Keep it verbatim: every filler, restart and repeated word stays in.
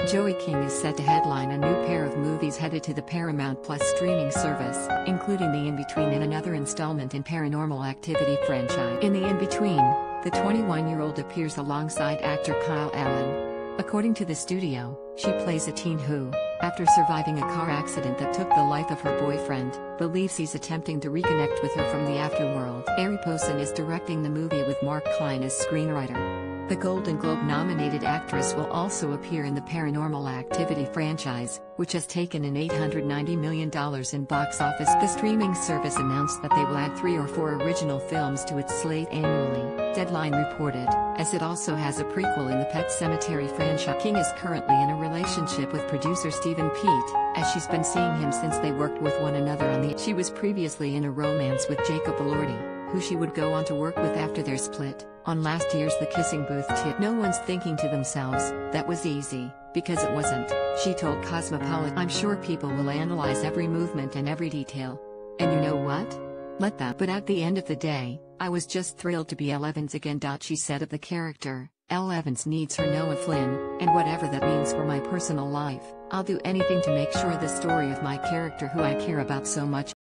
Joey King is set to headline a new pair of movies headed to the Paramount Plus streaming service, including The In-Between and another installment in Paranormal Activity franchise. In The In-Between, the twenty-one-year-old appears alongside actor Kyle Allen. According to the studio, she plays a teen who, after surviving a car accident that took the life of her boyfriend, believes he's attempting to reconnect with her from the afterworld. Ari Posen is directing the movie with Mark Klein as screenwriter. The Golden Globe-nominated actress will also appear in the Paranormal Activity franchise, which has taken in eight hundred ninety million dollars in box office. The streaming service announced that they will add three or four original films to its slate annually, Deadline reported, as it also has a prequel in the Pet Sematary franchise. King is currently in a relationship with producer Stephen Peet, as she's been seeing him since they worked with one another on the. She was previously in a romance with Jacob Elordi, who she would go on to work with after their split, on last year's The Kissing Booth tip. No one's thinking to themselves, that was easy, because it wasn't, she told Cosmopolitan. I'm sure people will analyze every movement and every detail. And you know what? Let them. But at the end of the day, I was just thrilled to be Elle Evans again. She said of the character, Elle Evans needs her Noah Flynn, and whatever that means for my personal life, I'll do anything to make sure the story of my character who I care about so much